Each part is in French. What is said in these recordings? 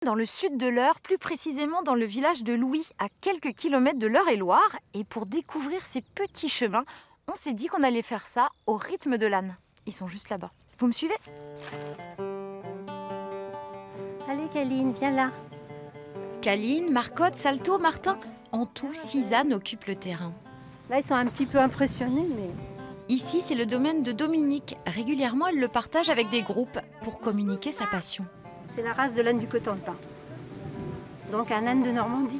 dans le sud de l'Eure, plus précisément dans le village de Louis, à quelques kilomètres de l'Eure-et-Loir. Et pour découvrir ces petits chemins, on s'est dit qu'on allait faire ça au rythme de l'âne. Ils sont juste là-bas. Vous me suivez? Allez Caline, viens là. Caline, Marcotte, Salto, Martin, en tout 6 ânes occupent le terrain. Là, ils sont un petit peu impressionnés, mais... Ici, c'est le domaine de Dominique. Régulièrement, elle le partage avec des groupes pour communiquer sa passion. C'est la race de l'âne du Cotentin. Donc un âne de Normandie.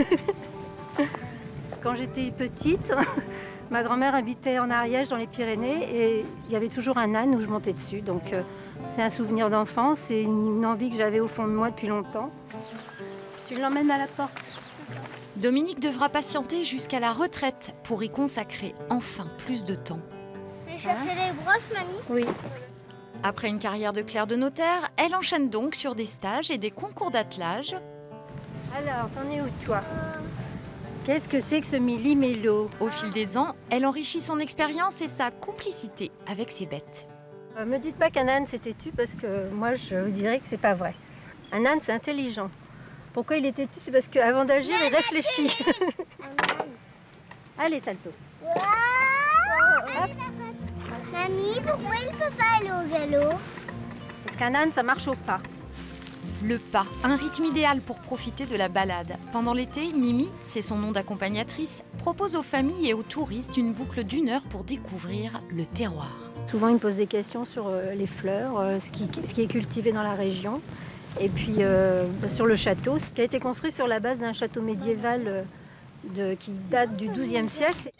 Quand j'étais petite, ma grand-mère habitait en Ariège, dans les Pyrénées, et il y avait toujours un âne où je montais dessus. Donc c'est un souvenir d'enfance, c'est une envie que j'avais au fond de moi depuis longtemps. Tu l'emmènes à la porte. Dominique devra patienter jusqu'à la retraite pour y consacrer enfin plus de temps. Je vais chercher les brosses, mamie. Oui. Après une carrière de clerc de notaire, elle enchaîne donc sur des stages et des concours d'attelage. Alors, t'en es où toi? Qu'est-ce que c'est que ce millimélo? Au fil des ans, elle enrichit son expérience et sa complicité avec ses bêtes. Me dites pas qu'un âne c'est têtu parce que moi je vous dirais que c'est pas vrai. Un âne c'est intelligent. Pourquoi il est têtu? C'est parce qu'avant d'agir il réfléchit. Allez Salto. Mamie, pourquoi il peut pas aller au galop? Parce qu'un âne ça marche au pas. Le pas, un rythme idéal pour profiter de la balade. Pendant l'été, Mimi, c'est son nom d'accompagnatrice, propose aux familles et aux touristes une boucle d'1 heure pour découvrir le terroir. Souvent ils me posent des questions sur les fleurs, ce qui est cultivé dans la région. Et puis sur le château, ce qui a été construit sur la base d'un château médiéval qui date du XIIe siècle.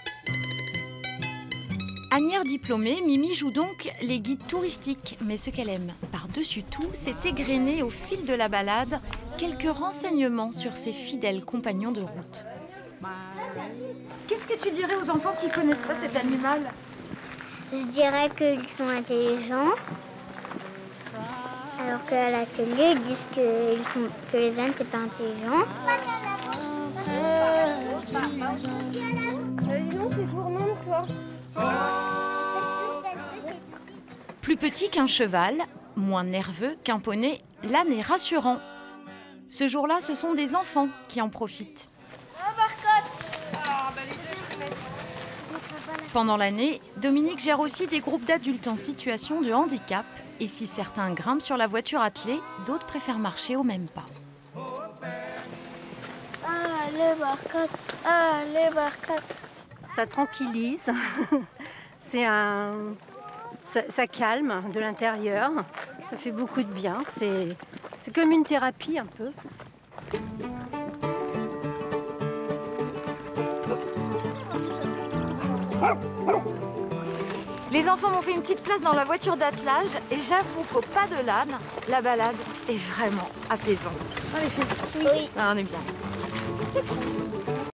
Anière diplômée, Mimi joue donc les guides touristiques. Mais ce qu'elle aime par-dessus tout, c'est égrener au fil de la balade quelques renseignements sur ses fidèles compagnons de route. Qu'est-ce que tu dirais aux enfants qui ne connaissent pas cet animal? Je dirais qu'ils sont intelligents. Alors qu'à la télé, ils disent que les ânes, c'est pas intelligent. C'est gourmand toi. Plus petit qu'un cheval, moins nerveux qu'un poney, l'âne est rassurant. Ce jour-là, ce sont des enfants qui en profitent. Pendant l'année, Dominique gère aussi des groupes d'adultes en situation de handicap. Et si certains grimpent sur la voiture attelée, d'autres préfèrent marcher au même pas. Allez, Marcotte, allez, Marcotte. Ça tranquillise, ça calme de l'intérieur, ça fait beaucoup de bien, c'est comme une thérapie un peu. Les enfants m'ont fait une petite place dans la voiture d'attelage et j'avoue qu'au pas de l'âne, la balade est vraiment apaisante. Allez, Oui. Ah, on est bien.